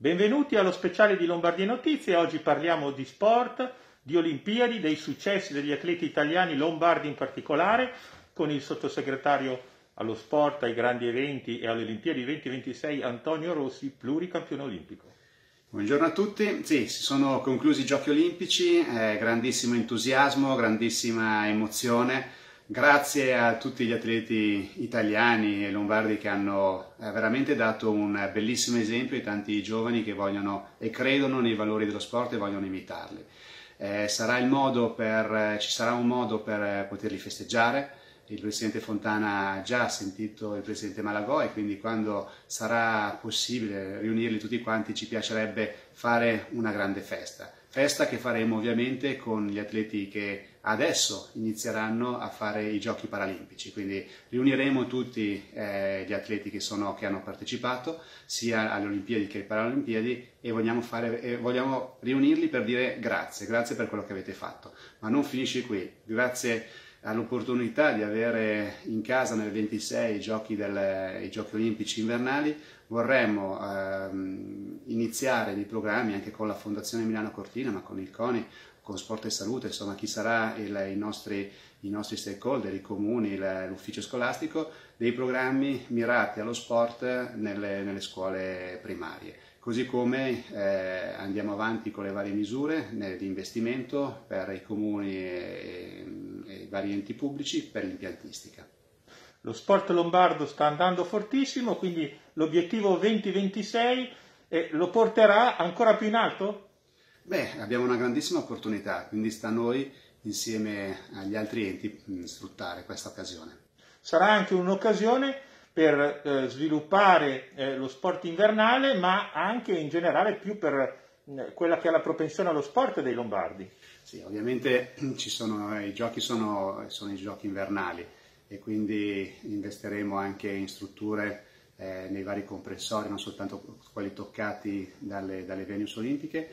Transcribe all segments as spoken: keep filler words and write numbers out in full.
Benvenuti allo speciale di Lombardia Notizie. Oggi parliamo di sport, di Olimpiadi, dei successi degli atleti italiani, lombardi in particolare, con il sottosegretario allo sport, ai grandi eventi e alle Olimpiadi duemilaventisei Antonio Rossi, pluricampione olimpico. Buongiorno a tutti. Sì, si sono conclusi i Giochi Olimpici, eh, grandissimo entusiasmo, grandissima emozione. Grazie a tutti gli atleti italiani e lombardi che hanno eh, veramente dato un bellissimo esempio ai tanti giovani che vogliono e credono nei valori dello sport e vogliono imitarli. Eh, sarà il modo per, ci sarà un modo per poterli festeggiare. Il Presidente Fontana ha già sentito il Presidente Malagò e quindi quando sarà possibile riunirli tutti quanti ci piacerebbe fare una grande festa. Festa che faremo ovviamente con gli atleti che adesso inizieranno a fare i Giochi Paralimpici, quindi riuniremo tutti eh, gli atleti che, sono, che hanno partecipato sia alle Olimpiadi che alle Paralimpiadi e vogliamo, fare, eh, vogliamo riunirli per dire grazie, grazie per quello che avete fatto. Ma non finisce qui, grazie all'opportunità di avere in casa nel ventisei i giochi, del, i giochi olimpici invernali, vorremmo ehm, iniziare dei programmi anche con la Fondazione Milano Cortina, ma con il CONI, con Sport e Salute, insomma chi sarà il, i, nostri, i nostri stakeholder, i comuni, l'ufficio scolastico, dei programmi mirati allo sport nelle, nelle scuole primarie. Così come eh, andiamo avanti con le varie misure di investimento per i comuni e, e i vari enti pubblici per l'impiantistica. Lo sport lombardo sta andando fortissimo, quindi l'obiettivo duemilaventisei eh, lo porterà ancora più in alto? Beh, abbiamo una grandissima opportunità, quindi sta a noi insieme agli altri enti sfruttare questa occasione. Sarà anche un'occasione per eh, sviluppare eh, lo sport invernale, ma anche in generale più per eh, quella che è la propensione allo sport dei lombardi. Sì, ovviamente ci sono, i giochi sono, sono i giochi invernali e quindi investiremo anche in strutture eh, nei vari comprensori, non soltanto quelli toccati dalle, dalle venues olimpiche,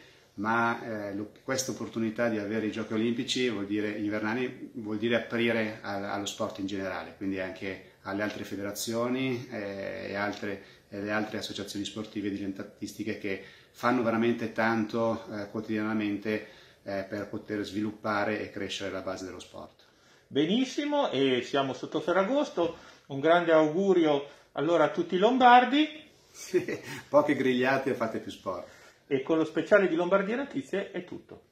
ma eh, questa opportunità di avere i giochi olimpici vuol dire, invernali vuol dire aprire al, allo sport in generale, quindi anche alle altre federazioni eh, e altre, e le altre associazioni sportive e dilettantistiche che fanno veramente tanto eh, quotidianamente eh, per poter sviluppare e crescere la base dello sport. Benissimo, e siamo sotto Ferragosto, un grande augurio allora a tutti i lombardi. Poche grigliate e fate più sport. E con lo speciale di Lombardia Notizie è tutto.